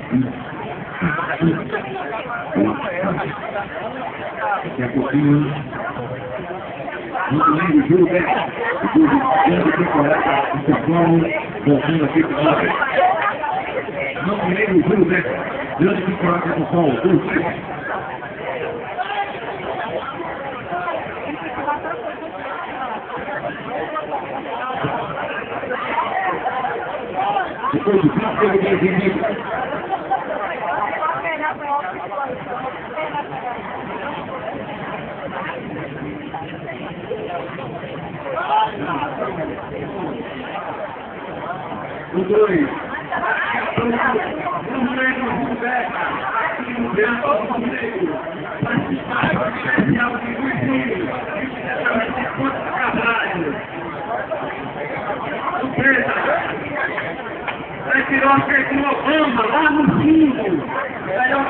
Daqui a pouquinho, muito bem, o Júlio, né? O Júlio, grande temporada, o São Paulo, voltando aqui para nós. Não me lembro, o Júlio, né? Grande temporada do São Paulo, depois do fim, teve que vir. O dois. Vai tirar o Serginho Obama lá no fundo. Vai dar o